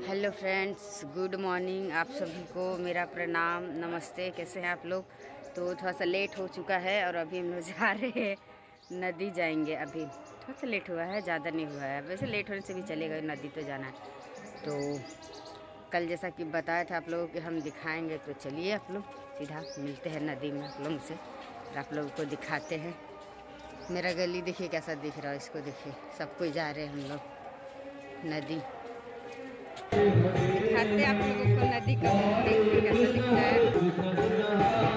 Hello friends, good morning. आप सभी को मेरा प्रणाम, नमस्ते। कैसे हैं आप लोग? तो थोड़ा सा लेट हो चुका है और अभी हम लोग जा रहे हैं, नदी जाएंगे। अभी थोड़ा सा लेट हुआ है, ज़्यादा नहीं हुआ है। वैसे लेट होने से भी चलेगा, नदी तो जाना है। तो कल जैसा कि बताया था आप लोगों को हम दिखाएंगे, तो चलिए आप लोग सीधा मिलते हैं नदी में आप लोगों से और आप लोगों को दिखाते हैं। मेरा गली देखिए कैसा दिख रहा है, इसको देखिए। सब कोई जा रहे हैं हम लोग नदी। दिखाते आप लोगों को नदी का व्यू, देखिए कैसा दिखता है।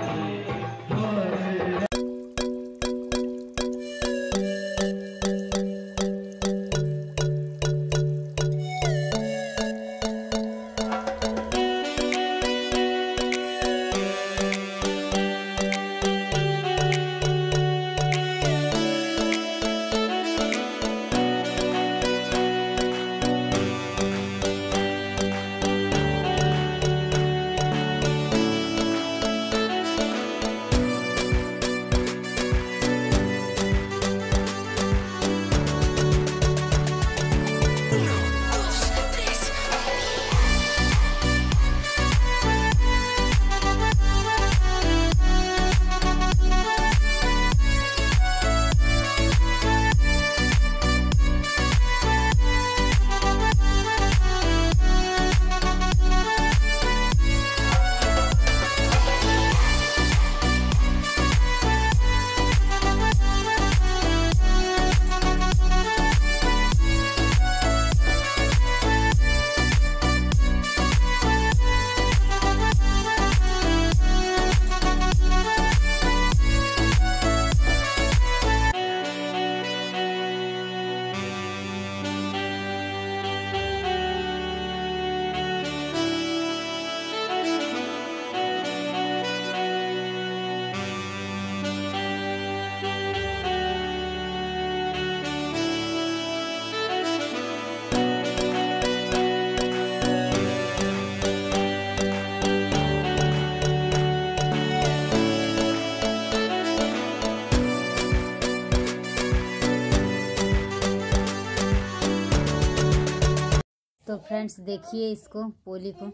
तो फ्रेंड्स देखिए इसको, पोली को।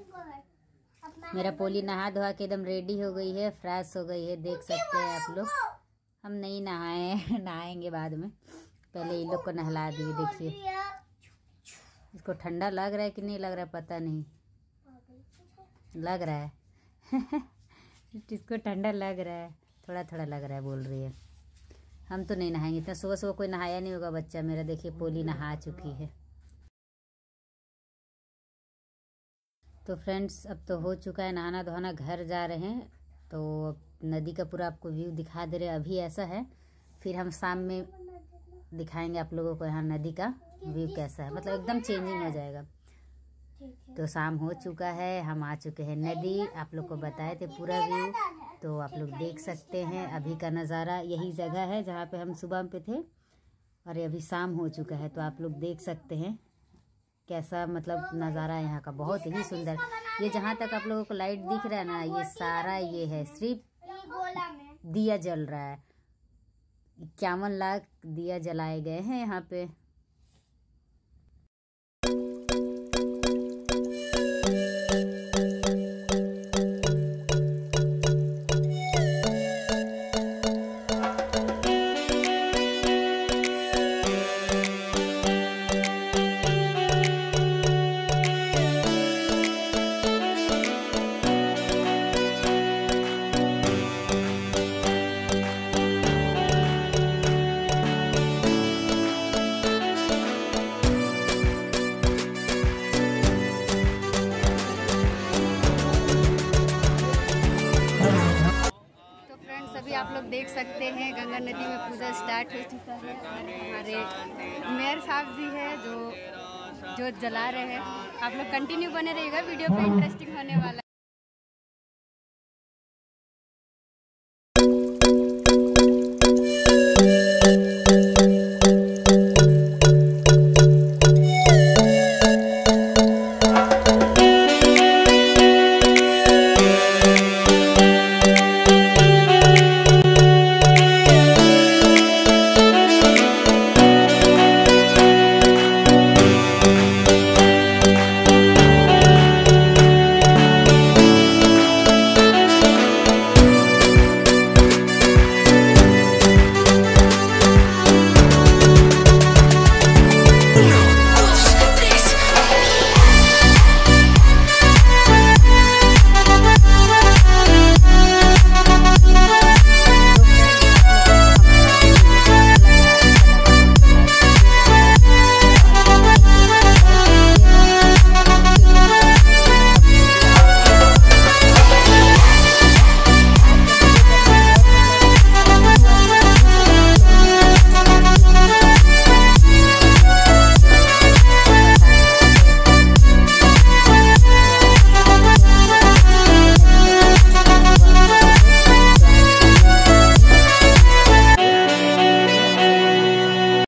मेरा पोली नहा धोआ के एकदम रेडी हो गई है, फ्रेश हो गई है, देख सकते हैं आप लोग। हम नहीं नहाए हैं, नहाएंगे बाद में। पहले इन लोग को नहला दिए। देखिए इसको ठंडा लग रहा है कि नहीं लग रहा है पता नहीं, लग रहा है इसको ठंडा लग रहा है, थोड़ा थोड़ा लग रहा है बोल रही है। हम तो नहीं नहाएंगे, इतना सुबह सुबह कोई नहाया नहीं होगा बच्चा मेरा। देखिए पोली नहा चुकी है। तो फ्रेंड्स अब तो हो चुका है नहाना धोना, घर जा रहे हैं। तो नदी का पूरा आपको व्यू दिखा दे रहे हैं। अभी ऐसा है, फिर हम शाम में दिखाएंगे आप लोगों को यहाँ नदी का व्यू कैसा है, मतलब एकदम चेंजिंग हो जाएगा। तो शाम हो चुका है, हम आ चुके हैं नदी। आप लोग को बताए थे पूरा व्यू, तो आप लोग देख सकते हैं अभी का नज़ारा। यही जगह है जहाँ पे हम सुबह पे थे और अभी शाम हो चुका है। तो आप लोग देख सकते हैं कैसा मतलब नज़ारा है यहाँ का, बहुत ही सुंदर। ये जहाँ तक आप लोगों को लाइट दिख रहा है ना, ये सारा ये है सिर्फ दिया जल रहा है। 51 लाख दिया जलाए गए हैं यहाँ पे। आप लोग देख सकते हैं गंगा नदी में पूजा स्टार्ट हो चुका है। हमारे मेयर साहब जी है जो जला रहे हैं। आप लोग कंटिन्यू बने रहिएगा, वीडियो पे इंटरेस्टिंग होने वाला